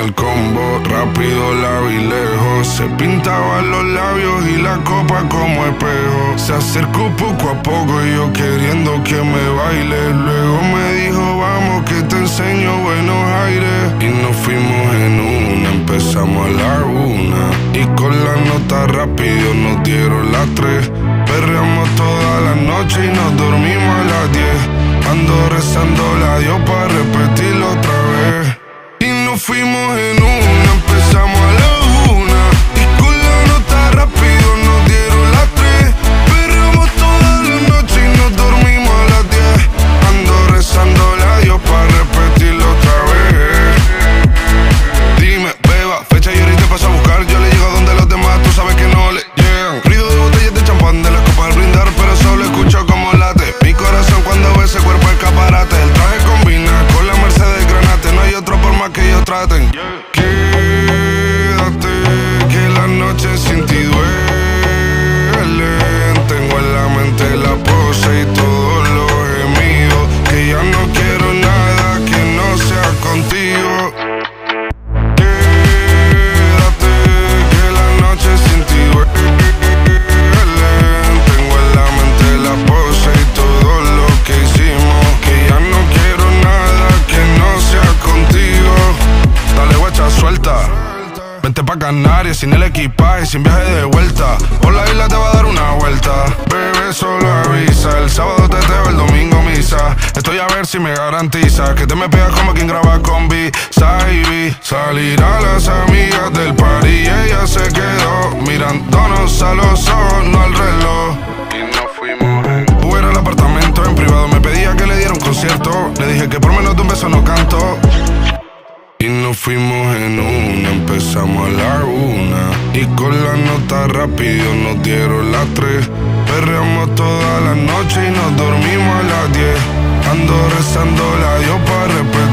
el combo, rápido la vi lejos. Se pintaba los labios y la copa como espejo. Se acercó poco a poco y yo queriendo que me baile. Luego me dijo vamos que te enseño buenos aires. Y nos fuimos en una, empezamos a la 1. Y con la nota rápido nos dieron las 3. Perreamos toda la noche y nos dormimos a las 10. Ando rezando la Dios para repetirlo otra vez. Y nos fuimos en una, empezamos a la 1. Y con la nota rápido nos dieron las 3. Perreamos toda la noche y nos dormimos a las 10. Ando rezando la Dios para repetirlo otra vez. Dime, beba, fecha y ahorita paso a buscar. Yo le llego donde los demás, tú sabes que no le llegan. Ruido de botellas de champán de la copa al brindar, pero solo escucho como late mi corazón cuando ve ese cuerpo escaparate. El traje combina con la Mercedes Granate. No hay otro por más que ellos traten. Quédate, que la noche sin ti duele. Tengo en la mente la pose y todos los gemidos. Que ya no quiero nada que no sea contigo. Quédate, que la noche sin ti duele. Tengo en la mente la pose y todo lo que hicimos. Que ya no quiero nada que no sea contigo. Dale guacha, suelta. Vente pa' Canarias sin el equipaje, sin viaje de vuelta. Por la isla te va a dar una vuelta. Bebé, solo avisa. El sábado teteo, el domingo misa. Estoy a ver si me garantiza que te me pegas como quien graba con B-Side. Salir a las amigas del party y ella se quedó mirándonos a los ojos, no al reloj. Y nos fuimos en Uber al apartamento en privado. Me pedía que le diera un concierto. Le dije que por menos de un beso no canto. Y nos fuimos en una, empezamos a la 1. Y con la nota rápido nos dieron las 3. Perreamos toda la noche y nos dormimos a las 10. Ando rezando la Dios para repetir